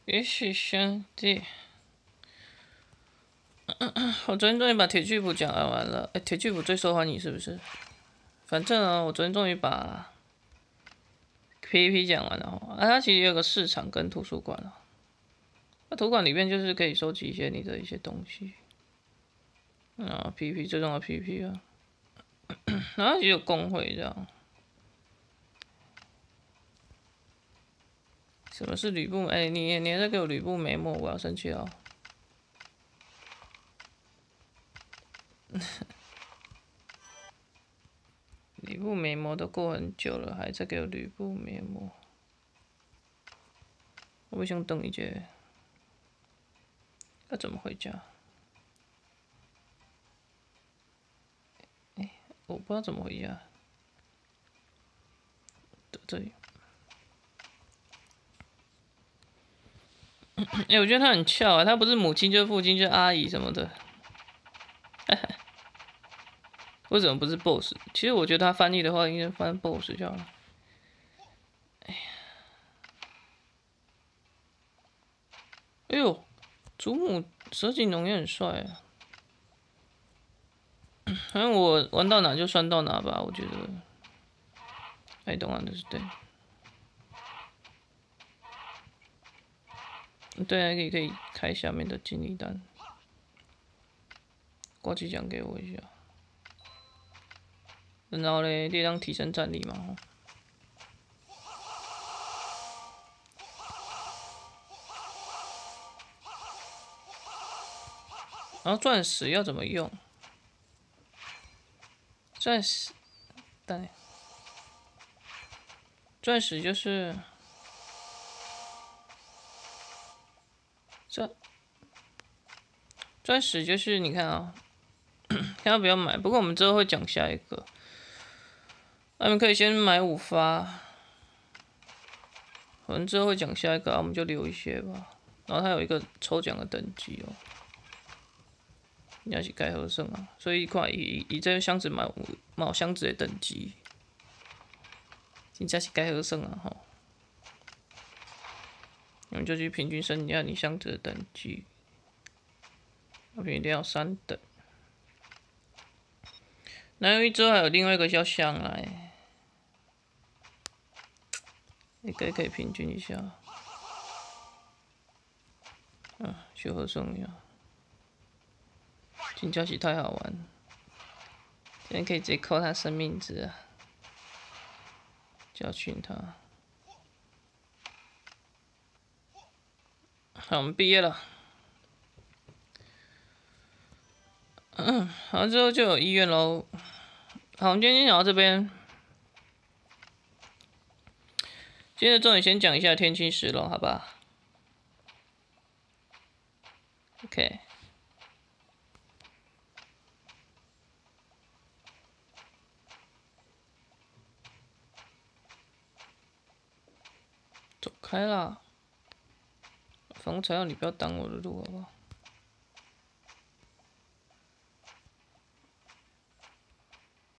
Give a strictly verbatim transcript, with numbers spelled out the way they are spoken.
也许兄弟，我昨天终于把铁巨谱讲完了。哎，铁巨谱最受欢迎是不是？反正啊，我昨天终于把 P V P 讲完了哦。啊，它其实也有个市场跟图书馆啊。那图书馆里面就是可以收集一些你的一些东西。啊 ，P V P 最重要的 P V P 啊。然后也有工会这样。什么是吕布？哎、欸，你你还在给我吕布眉毛，我要生气了。吕布眉毛都过很久了，还在给我吕布眉毛，我不想等一下。要怎么回家？哎、欸，我不知道怎么回家。这里。哎、欸，我觉得他很俏啊，他不是母亲就是父亲就是阿姨什么的。为什么不是 boss？ 其实我觉得他翻译的话，应该翻 boss 就好了。哎呀，哎呦，祖母蛇颈龙也很帅啊。反正我玩到哪就算到哪吧，我觉得。I don't understand。对啊，可以可以开下面的经历单，挂机奖给我一下。然后嘞，这张提升战力嘛。然后钻石要怎么用？钻石，对，钻石就是钻，钻石就是你看啊、喔，看要不要买？不过我们之后会讲下一个。那你们可以先买五发，我们之后会讲下一个，啊、我们就留一些吧。然后它有一个抽奖的等级哦、喔，你要是该合胜啊，所以看以以这个箱子买买箱子的等级，真正是该合胜啊吼。我们就去平均升一下你箱子的等级，那边一定要三等。那因为之后还有另外一个要上来，你可以可以平均一下。啊，去合胜一下，真正是太好玩，今天可以直接扣他生命值啊，教训他。好，我们毕业了。嗯，好，之后就有医院喽。好，我们今天讲到这边。今天的重点先讲一下天青石龙，好吧 ？OK。走开啦！防财要你不要挡我的路，好不好？